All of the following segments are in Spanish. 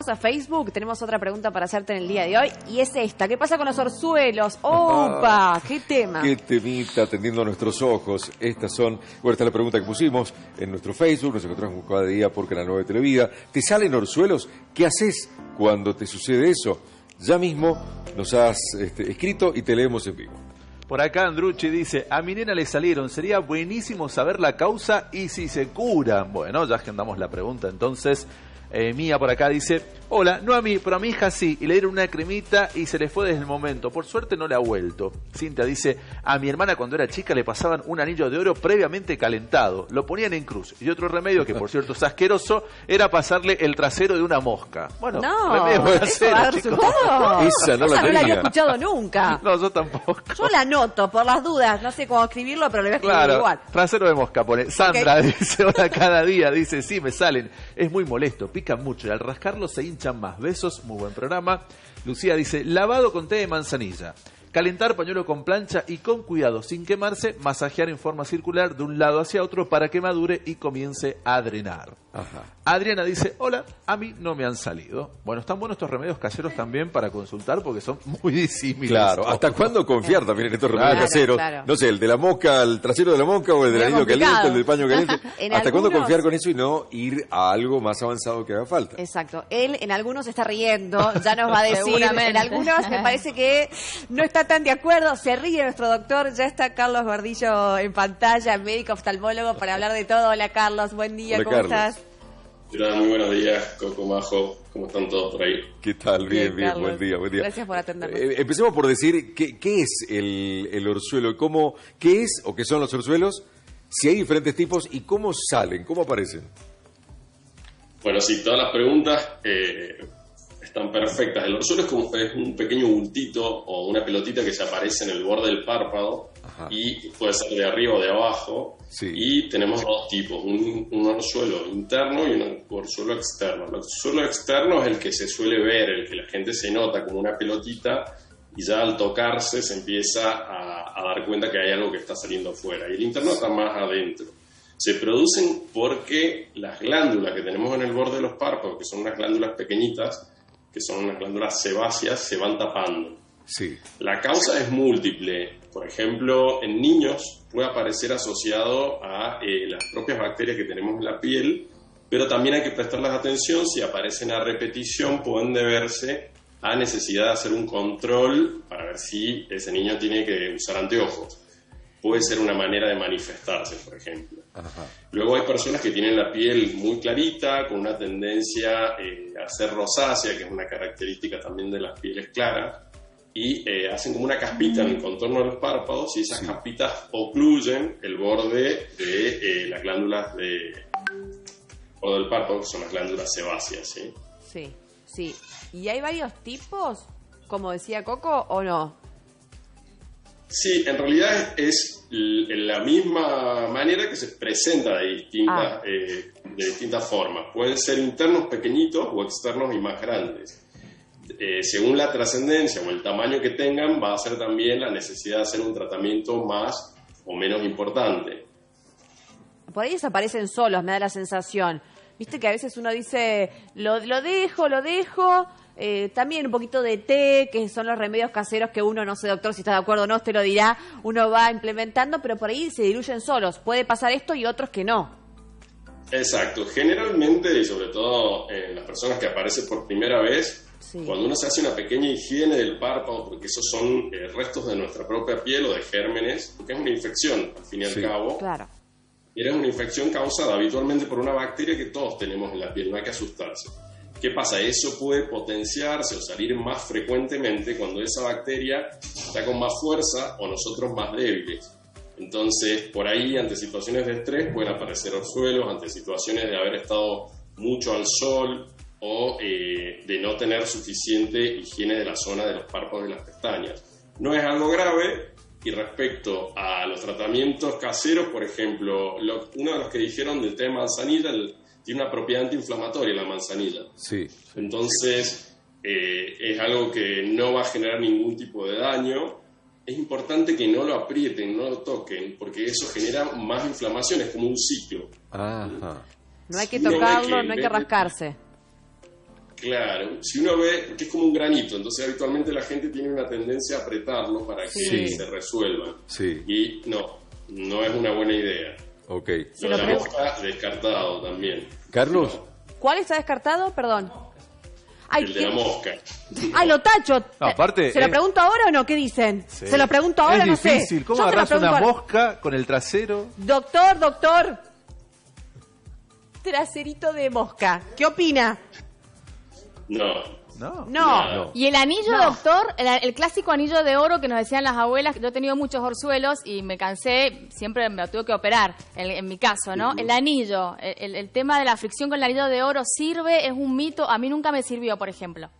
a Facebook, tenemos otra pregunta para hacerte en el día de hoy, y es esta. ¿Qué pasa con los orzuelos? ¡Opa! ¡Qué tema! Qué temita, atendiendo a nuestros ojos. Esta es la pregunta que pusimos en nuestro Facebook, nos encontramos cada día por Canal 9 Televida. ¿Te salen orzuelos? ¿Qué haces cuando te sucede eso? Ya mismo nos has escrito y te leemos en vivo. Por acá Andrucci dice, a mi nena le salieron, sería buenísimo saber la causa y si se curan. Bueno, ya agendamos la pregunta entonces. Mía por acá dice, hola, no a mí, pero a mi hija sí, y le dieron una cremita y se le fue desde el momento, por suerte no le ha vuelto. Cintia dice, a mi hermana cuando era chica le pasaban un anillo de oro previamente calentado, lo ponían en cruz, y otro remedio, que por cierto es asqueroso, era pasarle el trasero de una mosca. Bueno, remedio voy a hacer, Esa no la había escuchado nunca. No, yo tampoco. Yo la anoto por las dudas, no sé cómo escribirlo, pero le voy a escribir igual. Trasero de mosca pone. Sandra dice, hola, cada día, dice, sí, me salen, es muy molesto, pican mucho y al rascarlos se hinchan más. Besos, muy buen programa. Lucía dice, lavado con té de manzanilla, calentar pañuelo con plancha y con cuidado, sin quemarse, masajear en forma circular de un lado hacia otro para que madure y comience a drenar. Ajá. Adriana dice, hola, a mí no me han salido. Bueno, están buenos estos remedios caseros también para consultar porque son muy disímiles. Claro, ¿hasta cuándo confiar también en estos remedios caseros? Claro. No sé, el de la mosca, el trasero de la mosca o el del anillo caliente, el del paño caliente. ¿Hasta cuándo confiar con eso y no ir a algo más avanzado que haga falta? Exacto. Él en algunos se está riendo, ya nos va a decir. En algunos me parece que no está tan de acuerdo. Se ríe nuestro doctor. Ya está Carlos Gordillo en pantalla, médico oftalmólogo, para hablar de todo. Hola, Carlos. Buen día. Hola, ¿Cómo Carlos. estás? Hola, muy buenos días, Coco, Majo. ¿Cómo están todos por ahí? ¿Qué tal? Bien, Carlos. buen día, buen día. Gracias por atendernos. Empecemos por decir qué es el orzuelo, qué es o qué son los orzuelos, si hay diferentes tipos y cómo salen, cómo aparecen. Bueno, sí, todas las preguntas están perfectas. El orzuelo es un pequeño bultito o una pelotita que se aparece en el borde del párpado. Ajá. Y puede ser de arriba o de abajo. Sí. Y tenemos dos tipos, un orzuelo interno y un orzuelo externo. El orzuelo externo es el que se suele ver, el que la gente se nota como una pelotita y ya al tocarse se empieza a dar cuenta que hay algo que está saliendo afuera. Y el interno está más adentro. Se producen porque las glándulas que tenemos en el borde de los párpados, que son unas glándulas pequeñitas, que son unas glándulas sebáceas, se van tapando. Sí. La causa es múltiple. Por ejemplo, en niños puede aparecer asociado a las propias bacterias que tenemos en la piel, pero también hay que prestarles atención. Si aparecen a repetición, pueden deberse a necesidad de hacer un control para ver si ese niño tiene que usar anteojos. Puede ser una manera de manifestarse, por ejemplo. Ajá. Luego hay personas que tienen la piel muy clarita, con una tendencia a ser rosácea, que es una característica también de las pieles claras, y hacen como una caspita en el contorno de los párpados, y esas caspitas ocluyen el borde de las glándulas del párpado, que son las glándulas sebáceas, ¿sí? Sí, sí. ¿Y hay varios tipos, como decía Coco, o no? Sí, en realidad es la misma manera que se presenta de distintas formas. Pueden ser internos pequeñitos o externos y más grandes. Según la trascendencia o el tamaño que tengan, va a ser también la necesidad de hacer un tratamiento más o menos importante. Por ahí desaparecen solos, me da la sensación. Viste que a veces uno dice, lo dejo. También un poquito de té, que son los remedios caseros que uno, no sé, doctor, si está de acuerdo o no, usted lo dirá, uno va implementando, pero por ahí se diluyen solos. Puede pasar esto y otros que no. Exacto. Generalmente, y sobre todo en las personas que aparecen por primera vez, cuando uno se hace una pequeña higiene del párpado, porque esos son restos de nuestra propia piel o de gérmenes, porque es una infección, al fin y al cabo. Claro. Y es una infección causada habitualmente por una bacteria que todos tenemos en la piel, no hay que asustarse. ¿Qué pasa? Eso puede potenciarse o salir más frecuentemente cuando esa bacteria está con más fuerza o nosotros más débiles. Entonces, por ahí, ante situaciones de estrés, pueden aparecer orzuelos, ante situaciones de haber estado mucho al sol o de no tener suficiente higiene de la zona de los párpados y las pestañas. No es algo grave. Y respecto a los tratamientos caseros, por ejemplo, uno de los que dijeron del té de manzanilla, tiene una propiedad antiinflamatoria la manzanilla. Sí. Entonces, es algo que no va a generar ningún tipo de daño. Es importante que no lo aprieten, no lo toquen, porque eso genera más inflamación, es como un ciclo. Ajá. No hay que tocarlo, no hay que rascarse. Claro, si uno ve, porque es como un granito, entonces habitualmente la gente tiene una tendencia a apretarlo para que se resuelva. Sí. Y no es una buena idea. Ok. Lo de la mosca, descartado también. Carlos. ¿Cuál está descartado? Perdón. Ay, El de la mosca. Ay, lo tacho. No, aparte, ¿Se lo pregunto ahora o no? ¿Qué dicen? Sí. Se lo pregunto ahora, no es sé. difícil. ¿Cómo Yo te lo agarras una pregunto ahora. mosca con el trasero? Doctor. Traserito de mosca. ¿Qué opina? No. Y el anillo, doctor, el clásico anillo de oro que nos decían las abuelas, yo he tenido muchos orzuelos y me cansé, siempre me lo tuve que operar, en mi caso, ¿no? El anillo, el tema de la fricción con el anillo de oro, ¿sirve? ¿Es un mito? A mí nunca me sirvió, por ejemplo.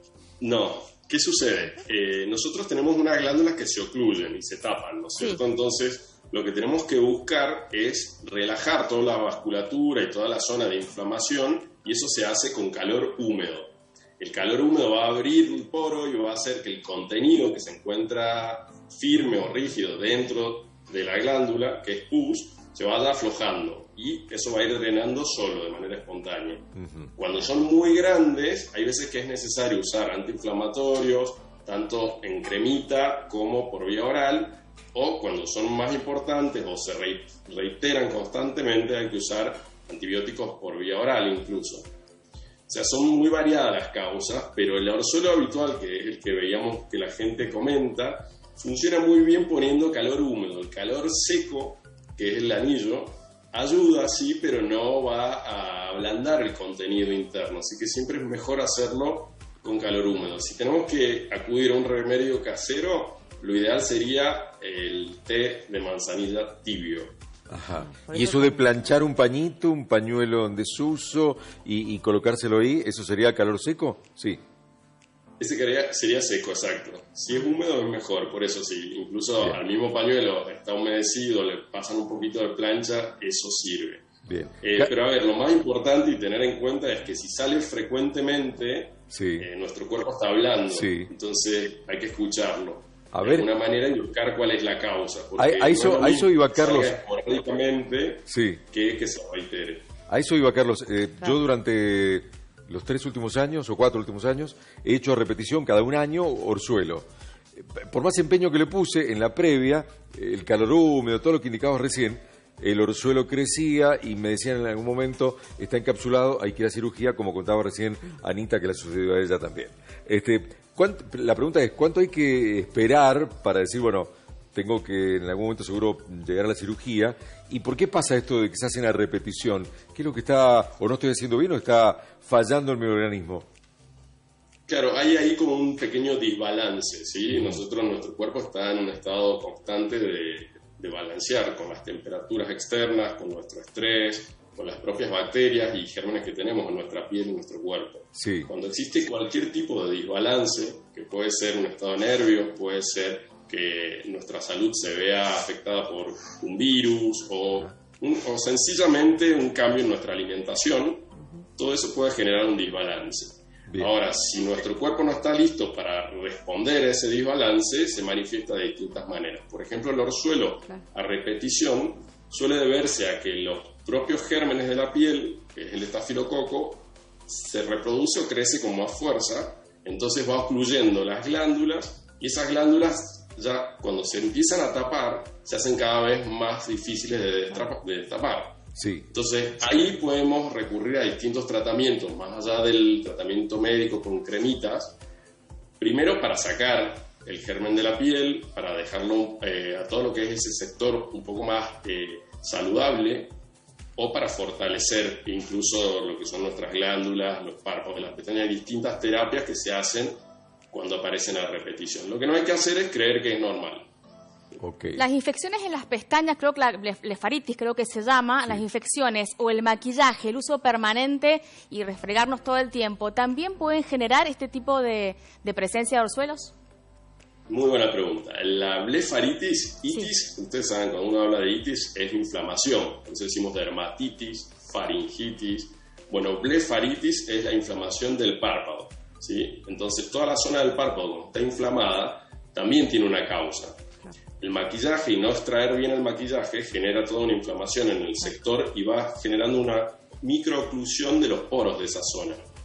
No. ¿Qué sucede? Nosotros tenemos unas glándulas que se ocluyen y se tapan, ¿no es cierto? Entonces, lo que tenemos que buscar es relajar toda la vasculatura y toda la zona de inflamación, y eso se hace con calor húmedo. El calor húmedo va a abrir un poro y va a hacer que el contenido que se encuentra firme o rígido dentro de la glándula, que es pus, se vaya aflojando y eso va a ir drenando solo, de manera espontánea. Cuando son muy grandes, hay veces que es necesario usar antiinflamatorios, tanto en cremita como por vía oral, o cuando son más importantes o se reiteran constantemente, hay que usar antibióticos por vía oral incluso. O sea, son muy variadas las causas, pero el orzuelo habitual, que es el que veíamos que la gente comenta, funciona muy bien poniendo calor húmedo. El calor seco, que es el anillo, ayuda, sí, pero no va a ablandar el contenido interno. Así que siempre es mejor hacerlo con calor húmedo. Si tenemos que acudir a un remedio casero, lo ideal sería el té de manzanilla tibio. Ajá. Y eso de planchar un pañito, un pañuelo en desuso y colocárselo ahí, ¿eso sería calor seco? Sí. Ese sería seco, exacto. Si es húmedo es mejor, por eso sí. Incluso al mismo pañuelo está humedecido, le pasan un poquito de plancha, eso sirve. Bien. Pero a ver, lo más importante y tener en cuenta es que si sale frecuentemente, nuestro cuerpo está hablando. Sí. Entonces hay que escucharlo. A ver, de alguna manera y buscar cuál es la causa. A eso iba Carlos. Esporádicamente que se reitere. A eso iba Carlos. Yo durante los 3 últimos años o 4 últimos años he hecho a repetición cada un año orzuelo. Por más empeño que le puse en la previa, el calor húmedo, todo lo que indicabas recién, el orzuelo crecía y me decían en algún momento, está encapsulado, hay que ir a cirugía, como contaba recién Anita, que le sucedió a ella también. La pregunta es, ¿cuánto hay que esperar para decir, bueno, tengo que en algún momento seguro llegar a la cirugía? ¿Y por qué pasa esto de que se hacen a repetición? ¿Qué es lo que está, o no estoy haciendo bien, o está fallando en mi organismo? Claro, hay ahí como un pequeño desbalance, ¿sí? Nuestro cuerpo está en un estado constante de balancear con las temperaturas externas, con nuestro estrés, con las propias bacterias y gérmenes que tenemos en nuestra piel y en nuestro cuerpo. Sí. Cuando existe cualquier tipo de desbalance, que puede ser un estado de nervios, puede ser que nuestra salud se vea afectada por un virus o sencillamente un cambio en nuestra alimentación, todo eso puede generar un desbalance. Bien. Ahora, si nuestro cuerpo no está listo para responder a ese desbalance, se manifiesta de distintas maneras. Por ejemplo, el orzuelo a repetición suele deberse a que los propios gérmenes de la piel, que es el estafilococo, se reproduce o crece con más fuerza, entonces va ocluyendo las glándulas y esas glándulas ya cuando se empiezan a tapar se hacen cada vez más difíciles de destapar. Sí. Entonces ahí podemos recurrir a distintos tratamientos, más allá del tratamiento médico con cremitas, primero para sacar el germen de la piel, para dejarlo a todo lo que es ese sector un poco más saludable, o para fortalecer incluso lo que son nuestras glándulas, los párpados de las pestañas. Hay distintas terapias que se hacen cuando aparecen a repetición. Lo que no hay que hacer es creer que es normal. Okay. Las infecciones en las pestañas, creo que la blefaritis creo que se llama, las infecciones o el maquillaje, el uso permanente y refregarnos todo el tiempo, ¿también pueden generar este tipo de presencia de orzuelos? Muy buena pregunta. La blefaritis, ustedes saben, cuando uno habla de itis es inflamación, entonces decimos dermatitis, faringitis. Bueno, blefaritis es la inflamación del párpado, ¿sí? Entonces toda la zona del párpado cuando está inflamada también tiene una causa. El maquillaje y no extraer bien el maquillaje genera toda una inflamación en el sector y va generando una microoclusión de los poros de esa zona.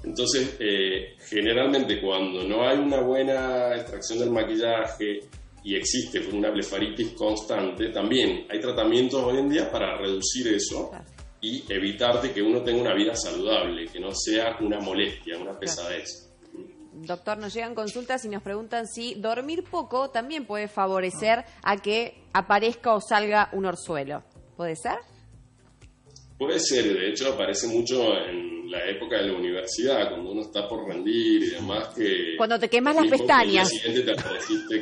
Entonces, generalmente cuando no hay una buena extracción del maquillaje y existe una blefaritis constante, también hay tratamientos hoy en día para reducir eso y evitar de que uno tenga una vida saludable, que no sea una molestia, una pesadez. Doctor, nos llegan consultas y nos preguntan si dormir poco también puede favorecer a que aparezca o salga un orzuelo. ¿Puede ser? Puede ser, de hecho aparece mucho en la época de la universidad, cuando uno está por rendir y demás, que... Cuando te quemas las pestañas. El día siguiente te apareciste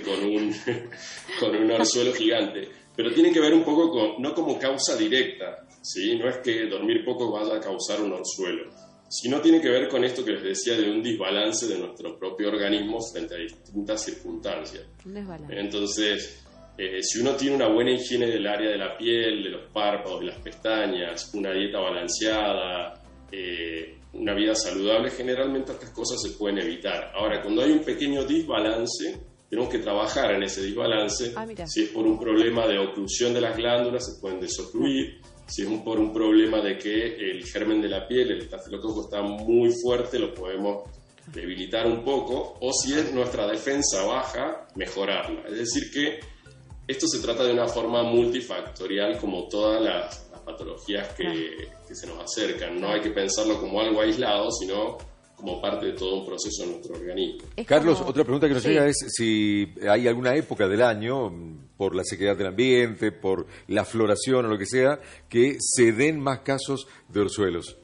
con un orzuelo gigante. Pero tiene que ver un poco con, no como causa directa, ¿sí? No es que dormir poco vaya a causar un orzuelo, sino tiene que ver con esto que les decía de un desbalance de nuestro propio organismo frente a distintas circunstancias. Un desbalance. Entonces... si uno tiene una buena higiene del área de la piel, de los párpados, de las pestañas, una dieta balanceada, una vida saludable, generalmente estas cosas se pueden evitar. Ahora, cuando hay un pequeño desbalance, tenemos que trabajar en ese desbalance. Si es por un problema de oclusión de las glándulas, se pueden desocluir. Si es por un problema de que el germen de la piel, el estafilococo, está muy fuerte, lo podemos debilitar un poco. O si es nuestra defensa baja, mejorarla. Es decir que esto se trata de una forma multifactorial, como todas las patologías que se nos acercan. No hay que pensarlo como algo aislado, sino como parte de todo un proceso en nuestro organismo. Carlos, otra pregunta que nos llega es si hay alguna época del año, por la sequedad del ambiente, por la floración o lo que sea, que se den más casos de orzuelos.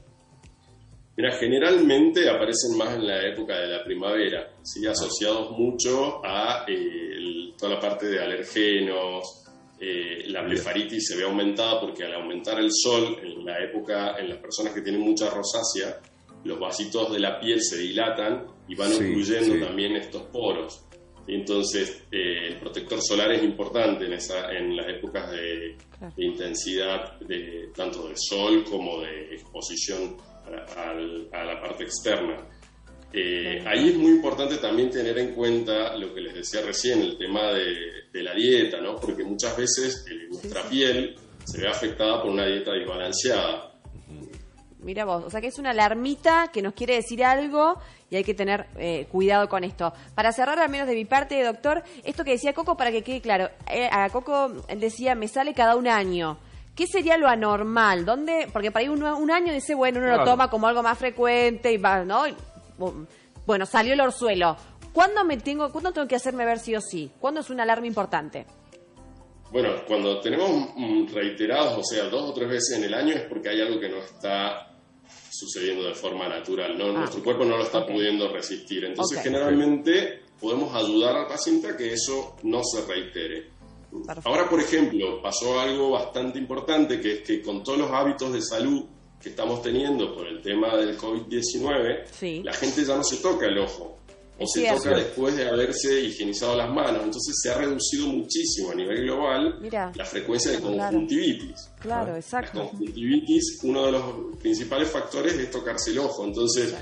Mira, generalmente aparecen más en la época de la primavera, ¿sí? Asociados mucho a toda la parte de alergenos. La blefaritis se ve aumentada porque al aumentar el sol en la época, en las personas que tienen mucha rosácea, los vasitos de la piel se dilatan y van ocluyendo también estos poros. Entonces, el protector solar es importante en las épocas de intensidad, tanto de sol como de exposición a la parte externa. Ahí es muy importante también tener en cuenta lo que les decía recién, el tema de la dieta, ¿no? Porque muchas veces nuestra piel se ve afectada por una dieta desbalanceada. Mira vos, o sea que es una alarmita que nos quiere decir algo y hay que tener cuidado con esto. Para cerrar, al menos de mi parte, doctor, esto que decía Coco, para que quede claro, a Coco él decía, me sale cada un año. ¿Qué sería lo anormal? ¿Dónde? Porque para ahí un año dice, bueno, uno lo toma como algo más frecuente y va, ¿no? Bueno, salió el orzuelo. ¿Cuándo tengo que hacerme ver sí o sí? ¿Cuándo es una alarma importante? Bueno, cuando tenemos reiterados, o sea, 2 o 3 veces en el año, es porque hay algo que no está sucediendo de forma natural, ¿no? Nuestro cuerpo no lo está pudiendo resistir. Entonces, generalmente podemos ayudar al paciente a que eso no se reitere. Perfecto. Ahora, por ejemplo, pasó algo bastante importante, que es que con todos los hábitos de salud que estamos teniendo por el tema del COVID-19, la gente ya no se toca el ojo, o se toca después de haberse higienizado las manos. Entonces se ha reducido muchísimo a nivel global la frecuencia de conjuntivitis. Claro, exacto. La conjuntivitis, uno de los principales factores es tocarse el ojo. Entonces,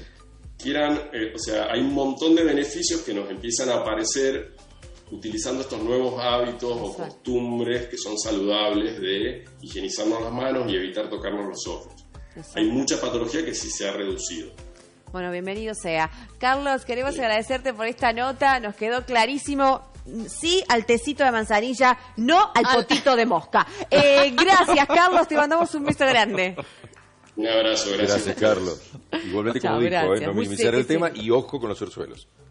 hay un montón de beneficios que nos empiezan a aparecer utilizando estos nuevos hábitos o costumbres que son saludables de higienizarnos las manos y evitar tocarnos los ojos. Hay mucha patología que sí se ha reducido. Bueno, bienvenido sea. Carlos, queremos agradecerte por esta nota, nos quedó clarísimo. Sí al tecito de manzanilla, no al potito de mosca. Gracias, Carlos, te mandamos un beso grande. Un abrazo, gracias. Gracias, Carlos. Igualmente, como dijo, no minimizar el tema y ojo con los orzuelos.